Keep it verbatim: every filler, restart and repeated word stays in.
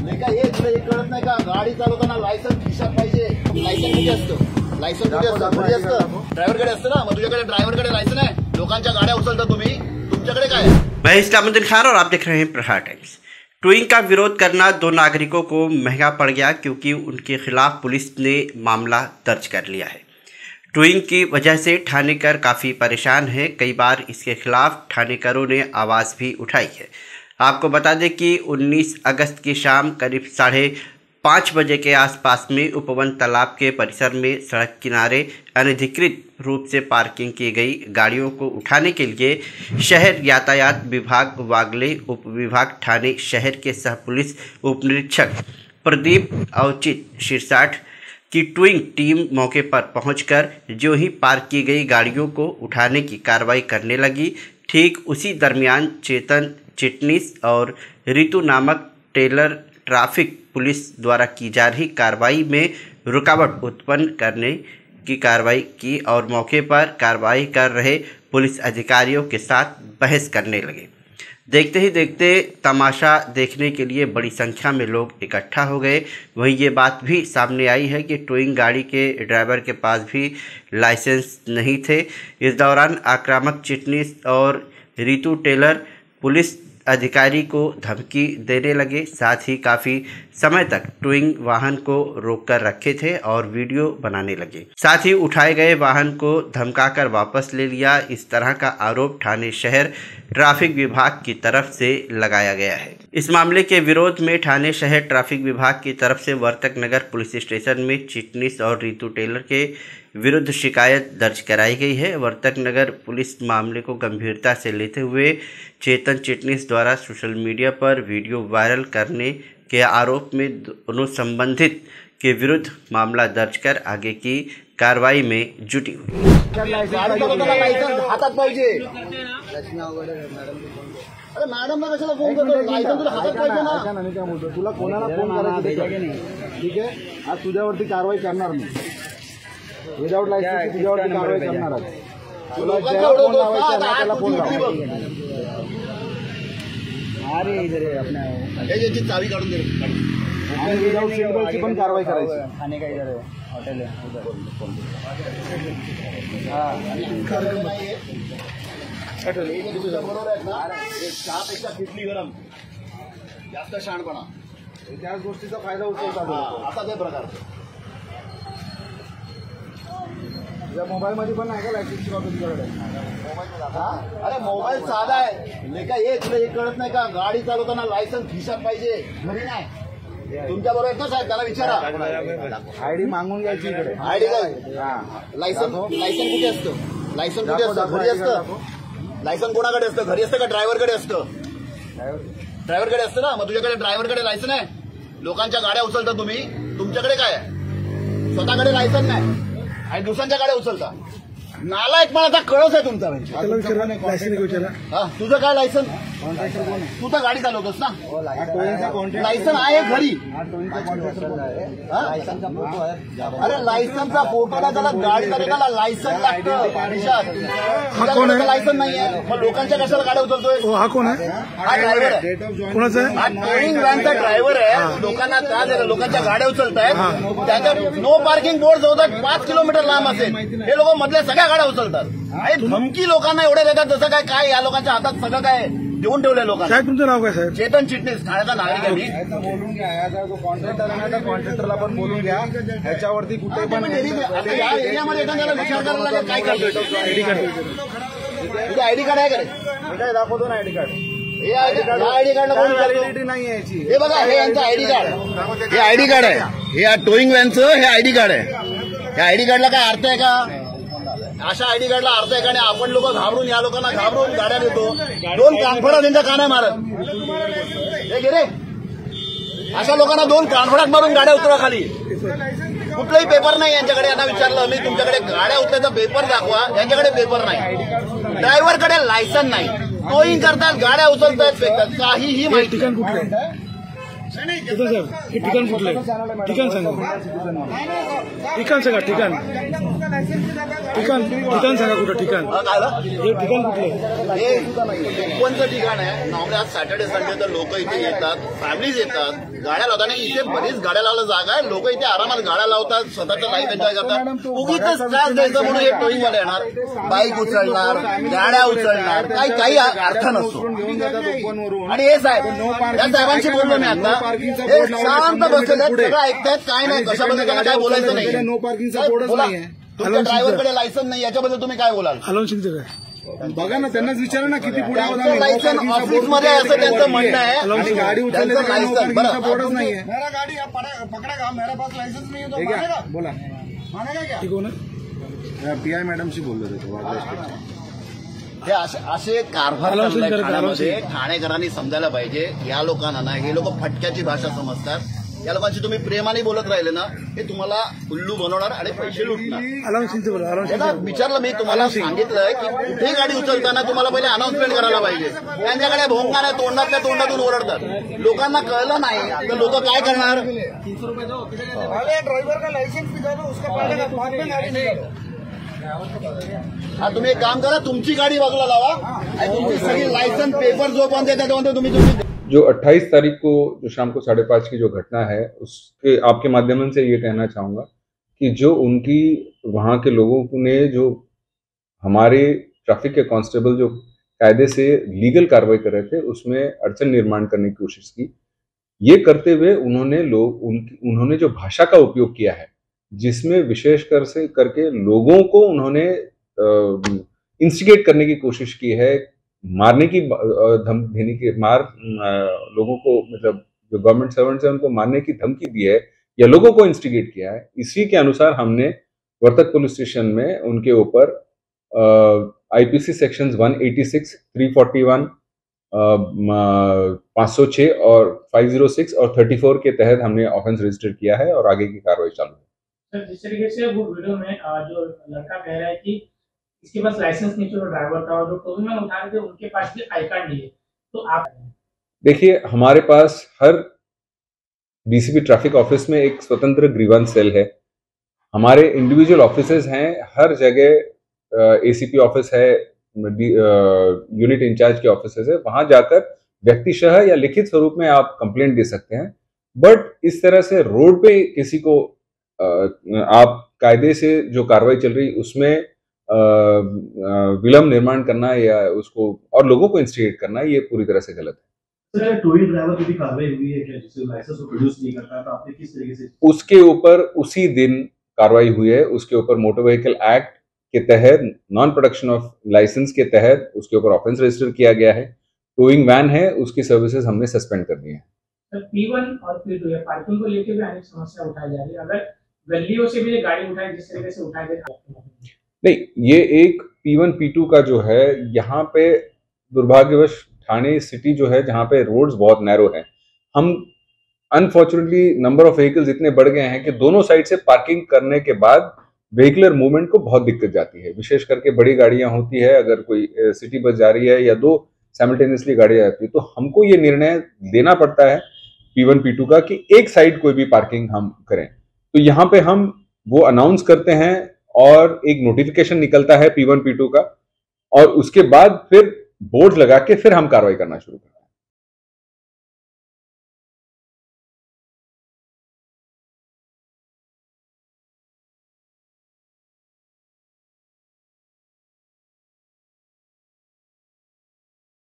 हे तुला हे कळत नाही का? गाडी चालवताना लायसन्स खिशात पाहिजे. लायसन्स कुठे असतं? लायसन्स कुठे असतं? घरी असतं. ड्रायव्हरकडे असतं ना. मग तुझ्याकडे ड्रायव्हरकडे लायसन्स आहे? लोकांच्या गाड्या उचलता तुम्ही, तुमच्याकडे काय? मैं इस्लामुद्दीन खान और आप देख रहे हैं प्रहार टाइम्स। टोइंग का विरोध करना दो नागरिकों को महंगा पड़ गया क्योंकि उनके खिलाफ पुलिस ने मामला दर्ज कर लिया है। टोइंग की वजह से ठाणेकर काफ़ी परेशान हैं। कई बार इसके खिलाफ ठाणेकरों ने आवाज़ भी उठाई है। आपको बता दें कि उन्नीस अगस्त की शाम करीब साढ़े पाँच बजे के आसपास में उपवन तालाब के परिसर में सड़क किनारे अनधिकृत रूप से पार्किंग की गई गाड़ियों को उठाने के लिए शहर यातायात विभाग वागले उप विभाग ठाणे शहर के सह पुलिस उप निरीक्षक प्रदीप अवचित शिरसाठ की टोइंग टीम मौके पर पहुंचकर जो ही पार्क की गई गाड़ियों को उठाने की कार्रवाई करने लगी। ठीक उसी दरमियान चेतन चिटनीस और रितु नामक टेलर ट्रैफिक पुलिस द्वारा की जा रही कार्रवाई में रुकावट उत्पन्न करने की कार्रवाई की और मौके पर कार्रवाई कर रहे पुलिस अधिकारियों के साथ बहस करने लगे। देखते ही देखते तमाशा देखने के लिए बड़ी संख्या में लोग इकट्ठा हो गए। वहीं ये बात भी सामने आई है कि टोइंग गाड़ी के ड्राइवर के पास भी लाइसेंस नहीं थे। इस दौरान आक्रामक चिटनीस और रितु टेलर पुलिस अधिकारी को धमकी देने लगे। साथ ही काफ़ी समय तक टोइंग वाहन को रोककर रखे थे और वीडियो बनाने लगे। साथ ही उठाए गए वाहन को धमकाकर वापस ले लिया। इस तरह का आरोप ठाणे शहर ट्रैफिक विभाग की तरफ से लगाया गया है। इस मामले के विरोध में ठाणे शहर ट्रैफिक विभाग की तरफ से वर्तक नगर पुलिस स्टेशन में चिटनीस और रितु टेलर के विरुद्ध शिकायत दर्ज कराई गई है। वर्तक नगर पुलिस मामले को गंभीरता से लेते हुए चेतन चिटनीस द्वारा सोशल मीडिया पर वीडियो वायरल करने के आरोप में दोनों संबंधित के विरुद्ध मामला दर्ज कर आगे की कार्रवाई में जुटी हुई। अरे मॅडम कशाला फोन करतो? लायसन्स तुला हातात पाहिजे ना. मी काय बोलतो, तुला कोणाला फोन करायचं ठीक आहे. आज तुझ्यावरती कारवाई करणार मी. विदाउट लायसन्स तुझ्यावरती कारवाई करणार आहे. तुला ज्याला फोन लावायचा ना त्याला फोन लाव. अरे इधर अपना याची चावी काढून दे. आणि विदाउट सीट बेल्टची पण कारवाई करायची. खाने का इधर हॉटेल आहे उधर. बरोबर आहे ना. चहापेक्षा किटली गरम जास्त शहाणपणा त्याच गोष्टीचा फायदा उचलतात. असा ते प्रकार तुझ्या मोबाईल मध्ये पण आहे का लायसन्सची कॉपी तुझ्याकडे? अरे मोबाईल साधा आहे. नाही का हे तुला हे कळत नाही का? गाडी चालवताना लायसन्स खिशात पाहिजे, घरी नाही. तुमच्या बरोबर ना साहेब, त्याला विचारा. आयडी मागून घ्यायची इकडे. आयडी काय? लायसन्स लायसन्स कुठे असतं? लायसन्स कुठे असतं? घरी असतं. लायसन्स कोणाकडे असतं? घरी असतं का ड्रायव्हरकडे असतं? ड्रायव्हरकडे असतं ना. मग तुझ्याकडे ड्रायव्हरकडे लायसन्स आहे? लोकांच्या गाड्या उचलता तुम्ही, तुमच्याकडे काय आहे? स्वतःकडे लायसन्स नाही आणि दुसऱ्यांच्या गाड्या उचलता. नालायकपणाचा कळस आहे तुमचा. तुझं काय लायसन्स? तू तर गाडी चालवतोस ना. लायसन्स आहे घरी. अरे लायसन्सचा फोटो ना, त्याला गाडी चालवताना लायसन्स लागतं. लायसन्स नाही आहे मग लोकांच्या कशाला गाड्या उचलतोय? हा कोण आहे? हा ड्रायव्हर आहे. कोणाचा? हा टोइंग व्हॅनचा ड्रायव्हर आहे. लोकांना त्रास आहे, लोकांच्या गाड्या उचलतायत. त्याच्या नो पार्किंग बोर्ड जवळजवळ पाच किलोमीटर लांब असेल. हे लोक मधल्या सगळ्या गाड्या उचलतात. आणि धमकी लोकांना एवढे देतात जसं काय काय या लोकांच्या हातात सगळं काय देऊन ठेवलंय लोकांना. साहेब तुमचं नाव काय? साहेब चेतन चिटनीस, ठाण्याचा नागरिक आहे मी. बोलून घ्या. याचा जो कॉन्ट्रॅक्टर आहे ना त्या कॉन्ट्रॅक्टरला पण बोलून घ्या. ह्याच्यावरती कुठे पण या एरियामध्ये एखाद्याला विचार करायला लागेल काय करतोय. आयडी कार्ड तुझं आयडी कार्ड आहे का रे? काय दाखवतो ना आयडी कार्ड. हे आयडी कार्डला कोण व्हॅलिडिटी नाही याची. हे बघा हे यांचं आयडी कार्ड. हे आयडी कार्ड आहे. हे टोइंग व्हॅनचं हे आयडी कार्ड आहे. या आयडी कार्डला काय अर्थ आहे का? अशा आयडी कार्डला अर्थ आहे का? आणि आपण लोक घाबरून या लोकांना घाबरून गाड्या देतो. दोन कानफडा त्यांच्या काना मारत हे गे रे. अशा लोकांना दोन कानफडात मारून गाड्या उतरा खाली. कुठलाही पेपर नाही यांच्याकडे. यांना विचारलं मी तुमच्याकडे गाड्या उतरायचा पेपर दाखवा. यांच्याकडे पेपर नाही. ड्रायव्हरकडे लायसन्स नाही. टोइंग करतात, गाड्या उचलतायत, फेकतात. काहीही माहिती. येतो साहेब हे ठिकाण कुठलं ठिकाण सांगा ठिकाण सांगा ठिकाण ठिकाण ठिकाण सांगा कुठं ठिकाण हे ठिकाण कुठलं हे कोणचं ठिकाण आहे नॉर्मली आज सॅटर्डे संडे तर लोक इथे येतात फॅमिलीज येतात गाड्या लावतात आणि इथे बरीच गाड्या लावल्या जागा आहे लोक इथे आरामात गाड्या लावतात स्वतःचा लाईफ एन्जॉय करतात उगीच त्रास द्यायचं म्हणून हे टोईंग वाले येणार बाईक उचलणार गाड्या उचलणार काही काही अर्थ नसतो आणि हे साहेब या साहेबांशी बोललो मी आता हे शांत बसलेले सगळं ऐकतायत काय नाही कशाबद्दल त्यांना काय बोलायचं नाही नो पार्किंगचा बोर्डच नाहीये तुमच्या ड्रायव्हरकडे लायसन नाही याच्याबद्दल तुम्ही काय बोलाल हलवून शिकतो काय बघा ना त्यांनाच विचारा ना किती पुढे लायसन ऑफिसमध्ये असं त्यांचं म्हणणं आहे गाडी उचलली तर नो पार्किंगचा बोर्डच नाहीये मेरा गाड़ी आप पकड़ा का मेरे पास लाइसेंस नहीं है तो मानेगा बोला मानेगा क्या ठीक हो ना पीआय मॅडमशी बोललो होतो हे असे कारभार चाललाय ठाण्यामध्ये ठाणेकरांनी समजायला पाहिजे या लोकांना ना हे लोक फटक्याची भाषा समजतात या लोकांशी तुम्ही प्रेमाने बोलत राहिले ना हे तुम्हाला उल्लू बनवणार आणि पैसे लुटणार विचारलं मी तुम्हाला सांगितलं की कुठे गाडी उचलताना तुम्हाला पहिले अनाउन्समेंट करायला पाहिजे त्यांच्याकडे भोंगा नाही तोंडातल्या तोंडातून ओरडतात लोकांना कळलं नाही तर लोक काय करणार ड्राइवर का लाइसेंस भी दो उसका पहले बाद में गाड़ी निकालो हा तुम्ही एक काम करा तुमची गाडी बाजूला लावा आणि तुमची सगळी लायसन पेपर जो पण देतात तेव्हा तुम्ही तुमची जो अट्ठाईस तारीख को जो शाम को साढ़े पाँच की जो घटना है उसके आपके माध्यम से ये कहना चाहूँगा कि जो उनकी वहाँ के लोगों ने जो हमारे ट्रैफिक के कांस्टेबल जो कायदे से लीगल कार्रवाई कर रहे थे उसमें अड़चन निर्माण करने की कोशिश की ये करते हुए उन्होंने लोग उनकी उन्होंने जो भाषा का उपयोग किया है जिसमें विशेषकर से करके लोगों को उन्होंने इंस्टिगेट करने की कोशिश की है मारने की धमकी देने की मार लोगों को मतलब जो गवर्नमेंट सर्वेंट्स है उनको मारने की धमकी दी है या लोगों को इंस्टिगेट किया है इसी के अनुसार हमने वर्तक पुलिस स्टेशन में उनके ऊपर IPC sections one eighty six, three forty one, पाँच सौ छह और फाइव ओ सिक्स और चौंतीस के तहत हमने ऑफेंस रजिस्टर किया है और आगे की कार्रवाई चालू है। सर जिस तरीके से वो वीडियो में जो लड़का कह रहा है कि इसके पास लाइसेंस नहीं जो ड्राइवर था और जो टोल मैन उठा रहे थे उनके पास भी आई कार्ड नहीं है तो आप देखिए हमारे पास हर डीसीपी ट्रैफिक ऑफिस में एक स्वतंत्र ग्रीवांस सेल है। हमारे इंडिविजुअल ऑफिसेज हैं हर जगह एसीपी ऑफिस है यूनिट इंचार्ज के ऑफिसेज है वहां जाकर व्यक्तिशः या लिखित स्वरूप में आप कंप्लेंट दे सकते हैं। बट इस तरह से रोड पे किसी को आप कायदे से जो कार्रवाई चल रही उसमें विलम्ब निर्माण करना या उसको और लोगों को इंस्टिगेट करना ये पूरी तरह से गलत है। टोइंग ड्राइवर की भी कार्रवाई हुई है क्या जिससे लाइसेंस को प्रोड्यूस नहीं करता तो आपने किस तरीके से उसके ऊपर उसी दिन कार्रवाई हुई है। उसके ऊपर मोटर व्हीकल एक्ट के तहत नॉन प्रोडक्शन ऑफ लाइसेंस के तहत उसके ऊपर ऑफेंस रजिस्टर किया गया है। टोइंग वैन है उसकी सर्विसेज हमने सस्पेंड कर दी है। पी वन और पी टू या पार्किंग को लेकर भी अनेक समस्या उठाई जा रही है। अगर गलियों से भी गाड़ी उठाई जिस तरीके से उठाई जाए नहीं ये एक पी वन पी टू का जो है यहाँ पे दुर्भाग्यवश ठाणे सिटी जो है जहाँ पे रोड्स बहुत नैरो हैं हम अनफॉर्चुनेटली नंबर ऑफ व्हीकल्स इतने बढ़ गए हैं कि दोनों साइड से पार्किंग करने के बाद व्हीकलर मूवमेंट को बहुत दिक्कत जाती है। विशेष करके बड़ी गाड़ियां होती है अगर कोई सिटी बस जा रही है या दो साइमल्टेनियसली गाड़ियां जाती है तो हमको ये निर्णय लेना पड़ता है पी वन पी टू का कि एक साइड कोई भी पार्किंग हम करें। तो यहाँ पे हम वो अनाउंस करते हैं और एक नोटिफिकेशन निकलता है पी वन पी टू का और उसके बाद फिर बोर्ड लगा के फिर हम कार्रवाई करना शुरू करते हैं।